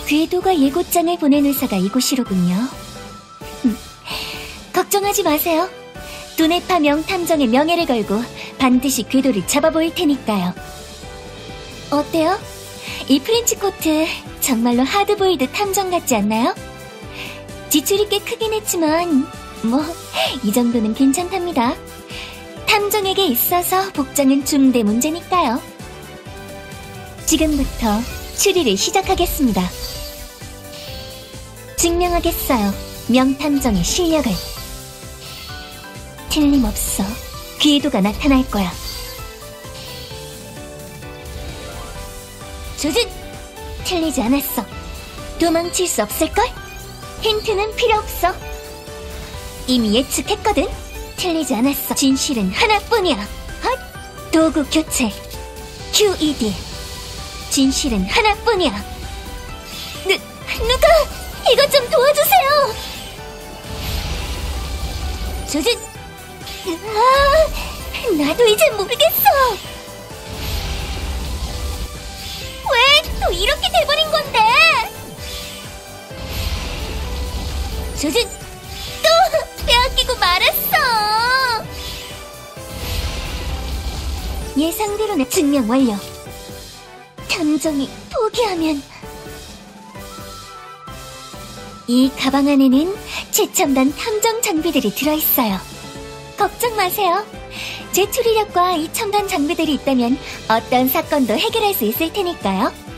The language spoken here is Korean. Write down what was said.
궤도가 예고장을 보낸 회사가 이곳이로군요. 걱정하지 마세요. 두네파 명탐정의 명예를 걸고 반드시 궤도를 잡아보일 테니까요. 어때요? 이 프렌치 코트 정말로 하드보일드 탐정 같지 않나요? 지출이 꽤 크긴 했지만 이 정도는 괜찮답니다. 탐정에게 있어서 복장은 중대 문제니까요. 지금부터 추리를 시작하겠습니다. 증명하겠어요. 명탐정의 실력을. 틀림없어. 궤도가 나타날 거야. 조준! 틀리지 않았어. 도망칠 수 없을걸? 힌트는 필요 없어. 이미 예측했거든? 틀리지 않았어. 진실은 하나뿐이야. 헛! 도구 교체. QED. 진실은 하나뿐이야. 누가 이것 좀 도와주세요. 조준! 나도 이제 모르겠어. 왜 또 이렇게 돼버린 건데? 조준! 또 빼앗기고 말았어. 예상대로는 증명 완료. 탐정이 포기하면 이 가방 안에는 최첨단 탐정 장비들이 들어있어요. 걱정 마세요. 제 추리력과 이 첨단 장비들이 있다면 어떤 사건도 해결할 수 있을 테니까요.